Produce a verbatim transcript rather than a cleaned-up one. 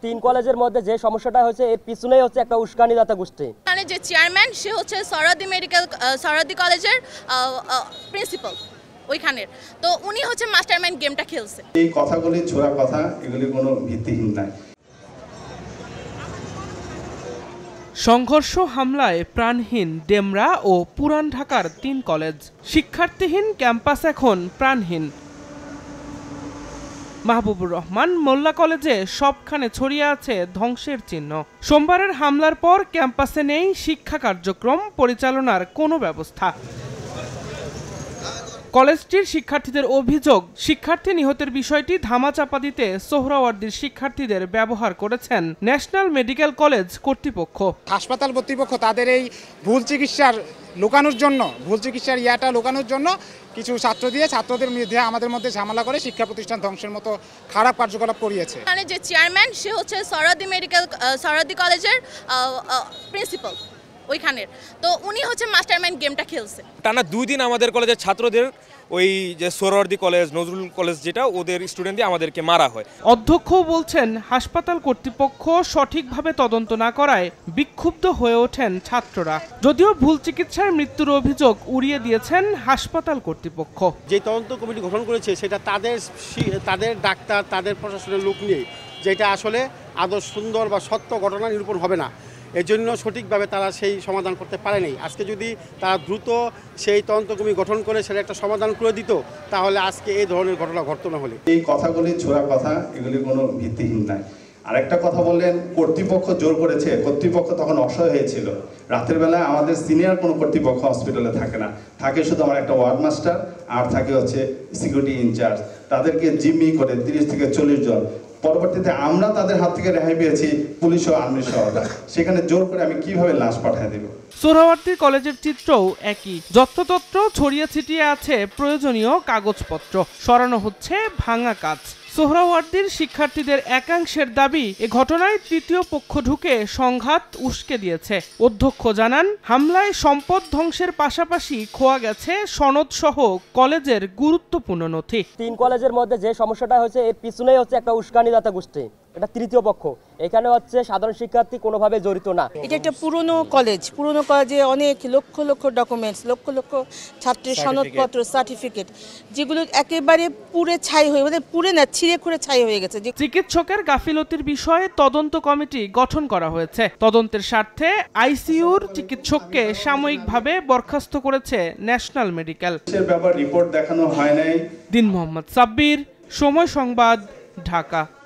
তিন কলেজের মধ্যে যে সমস্যাটা হয়েছে এর পিছনেই হচ্ছে একটা উস্কানিদাতা গোষ্ঠী। মানে যে চেয়ারম্যান সে হচ্ছে সরদি মেডিকেল সরদি কলেজের প্রিন্সিপাল ওইখানের, তো উনি হচ্ছে মাস্টারমাইন্ড গেমটা খেলছে। এই কথাগুলি ছোড়া কথা, এগুলি কোনো ভিত্তিহীন নাই। সংঘর্ষ হামলায় প্রাণহীন ডেমরা ও পুরান ঢাকার তিন কলেজ, শিক্ষার্থীহীন ক্যাম্পাস এখন প্রাণহীন। মাহবুবুর রহমান মোল্লা কলেজে সবখানে ছড়িয়ে আছে ধ্বংসের চিহ্ন। সোমবারের হামলার পর ক্যাম্পাসে নেই শিক্ষা কার্যক্রম পরিচালনার কোনো ব্যবস্থা। কলেজটির শিক্ষার্থীদের অভিযোগ, শিক্ষার্থী নিহতের বিষয়টি ধামাচাপা দিতে সোহরাওয়ার্দীর শিক্ষার্থীদের ব্যবহার করেছেন ন্যাশনাল মেডিকেল কলেজ কর্তৃপক্ষ। হাসপাতাল কর্তৃপক্ষ তাদের এই ভুল চিকিৎসার লুকানোর জন্য ভুল চিকিৎসার ইয়াটা লুকানোর জন্য কিছু ছাত্র দিয়ে ছাত্রদের মধ্যে আমাদের মধ্যে ঝামেলা করে শিক্ষা প্রতিষ্ঠান ধ্বংসের মতো খারাপ কার্যকলাপ করিয়েছে। মানে যে চেয়ারম্যান সে হচ্ছে সরদি মেডিকেল সরদি কলেজের প্রিন্সিপাল ওইখানের, তো উনি হচ্ছে মাস্টারমাইন্ড গেমটা খেলছে। টানা দুই দিন আমাদের কলেজের ছাত্রদের ওই যে সোহরাওয়ার্দী কলেজ নজরুল কলেজ যেটা ওদের স্টুডেন্ট দিয়ে আমাদেরকে মারা হয়। অধ্যক্ষ বলছেন হাসপাতাল কর্তৃপক্ষ সঠিকভাবে তদন্ত না করায় বিক্ষুব্ধ হয়ে ওঠেন ছাত্ররা। যদিও ভুল চিকিৎসায় মৃত্যুর অভিযোগ উড়িয়ে দিয়েছেন হাসপাতাল কর্তৃপক্ষ। যে তদন্ত কমিটি গঠন করেছে সেটা তাদের তাদের ডাক্তার তাদের প্রশাসনের লোক নিয়ে, যেটা আসলে আদৌ সুন্দর বা সত্য ঘটনা নিরূপণ হবে না। এজন্য সঠিকভাবে তারা সেই সমাধান করতে পারেনি। আজকে যদি তারা দ্রুত সেই তদন্ত কমিটি গঠন করে সেটা একটা সমাধান করে দিত, তাহলে আজকে এই ধরনের ঘটনা ঘটতো না। হলে এই কথাগুলি ছোড়া কথা, এগুলি কোনো ভিত্তিহীন নাই। আরেকটা কথা বললেন কর্তৃপক্ষ জোর করেছে, কর্তৃপক্ষ তখন অসহায় হয়েছিল। রাতের বেলায় আমাদের সিনিয়র কোনো কর্তৃপক্ষ হসপিটালে থাকে না, থাকে শুধু আমার একটা ওয়ার্ড মাস্টার আর থাকে হচ্ছে সিকিউরিটি ইনচার্জ। তাদেরকে জিম্মি করে তিরিশ থেকে চল্লিশ জন। পরবর্তীতে আমরা তাদের হাত থেকে রেহাই পেয়েছি পুলিশ ও আর্মি সহায়তা, সেখানে জোর করে আমি কিভাবে লাশ পাঠিয়ে দেব। সোহরাওয়ার্দী কলেজের চিত্রও একই, যত্রতত্র ছড়িয়ে ছিটিয়ে আছে প্রয়োজনীয় কাগজপত্র, সরানো হচ্ছে ভাঙা কাজ। সোহরাওয়ার্দীর শিক্ষার্থীদের একাংশের দাবি, এ ঘটনায় তৃতীয় পক্ষ ঢুকে সংঘাত উস্কে দিয়েছে। অধ্যক্ষ জানান, হামলায় সম্পদ ধ্বংসের পাশাপাশি খোয়া গেছে সনদ সহ কলেজের গুরুত্বপূর্ণ নথি। তিন কলেজের মধ্যে যে সমস্যাটা হয়েছে এর পিছনেই হচ্ছে একটা উস্কানিদাতা গোষ্ঠী, এটা তৃতীয় পক্ষ। এখানে হচ্ছে সাধারণ শিক্ষার্থী কোনোভাবে জড়িত না। এটা একটা পুরনো কলেজ, পুরনো কলেজে অনেক লক্ষ লক্ষ ডকুমেন্টস, লক্ষ লক্ষ ছাত্রের সনদপত্র, সার্টিফিকেট, যেগুলো একেবারে পুড়ে ছাই হয়ে মানে পুড়ে না ছিঁড়ে খুঁড়ে ছাই হয়ে গেছে। চিকিৎসকের গাফিলতির বিষয়ে তদন্ত কমিটি গঠন করা হয়েছে। তদন্তের স্বার্থে আইসিইউর চিকিৎসককে সাময়িকভাবে বরখাস্ত করেছে ন্যাশনাল মেডিকেল। ব্যাপার রিপোর্ট দেখানো হয় নাই। দিন মোহাম্মদ সাব্বির, সময় সংবাদ, ঢাকা।